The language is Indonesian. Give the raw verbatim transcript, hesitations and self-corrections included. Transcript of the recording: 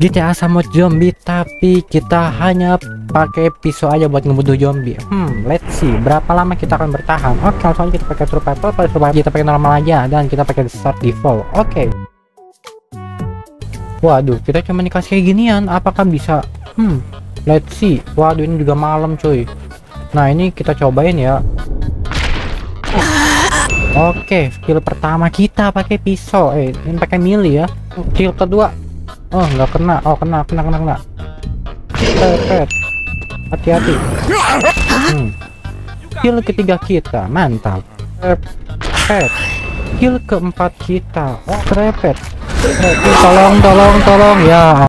G T A sama zombie, tapi kita hanya pakai pisau aja buat ngebunuh zombie. Hmm, let's see berapa lama kita akan bertahan. Oke, langsung aja kita pakai survival, pakai survival kita pakai normal aja, dan kita pakai start default. Oke. Waduh, kita cuma dikasih kayak ginian, apakah bisa? Hmm, let's see. Waduh, ini juga malam cuy. Nah, ini kita cobain ya. Oke, skill pertama kita pakai pisau. Eh, ini pakai melee ya. Skill kedua, oh nggak kena. Oh kena, kena, kena, kena. Pet, hati-hati. Hmm. Skill ketiga kita, mantap. Pet. Skill keempat kita, oh kerepet. Eh, tolong, tolong, tolong ya.